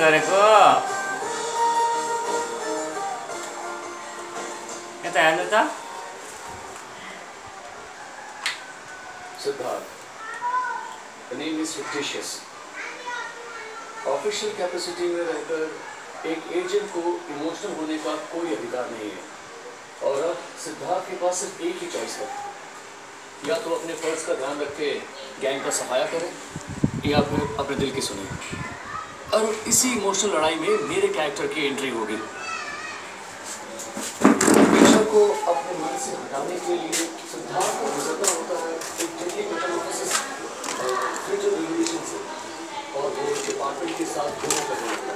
गरेको यता हेर्नु त Siddharth, the name is fictitious. Official capacity में रहकर एक एजेंट को इमोशनल होने का कोई अधिकार नहीं है। और अब सिद्धार्थ के पास सिर्फ एक ही चॉइस है, या तो अपने फर्ज का ध्यान रख के गैंग का सफाया करे या फिर अपने दिल की सुने। और इसी इमोशनल लड़ाई में मेरे कैरेक्टर की एंट्री होगी। प्रेशर को अपने मन से हटाने के लिए सिद्धार्थ को गुजरना होता है एक जटिल मेटामॉर्फोसिस फ्यूचर रिवोल्यूशन से, और वो डिपार्टमेंट के साथ दोनों करने लगता है।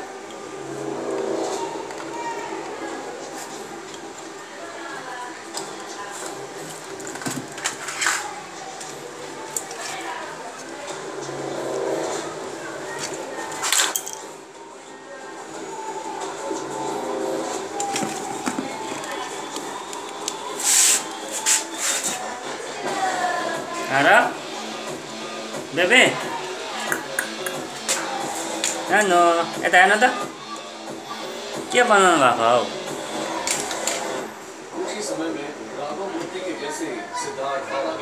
अरे बेबी हेर्नु यता हेर्नु त के बनाउनु भएको हौ? कुछ ही समय में राघव मूर्ति के जैसे सिद्धार्थ